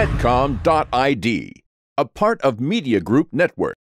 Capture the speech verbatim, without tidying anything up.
Medcom dot I D, a part of Media Group Network.